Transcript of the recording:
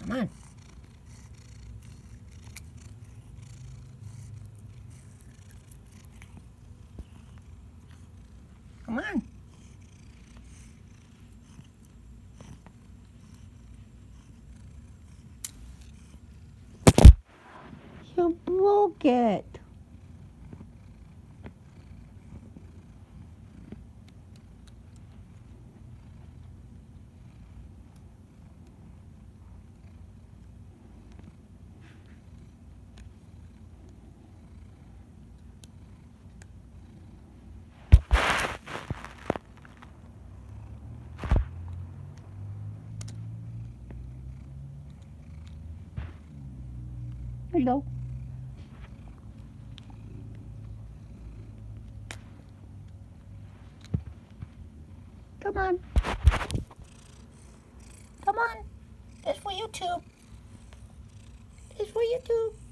Come on. Come on. You broke it. Hello. Come on. Come on. It's for YouTube. It's for YouTube.